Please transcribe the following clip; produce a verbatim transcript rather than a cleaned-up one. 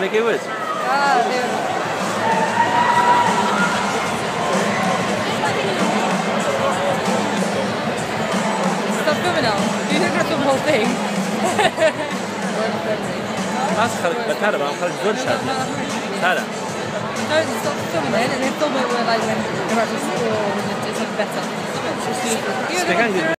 make it with? Ah, there. Stop filming now. You think that's the whole thing? خلاص خلق بتعرف أنا خلق زول شاد تعرف. No, stop filming then and then film it where like when they're at the school and it's like better. Speaking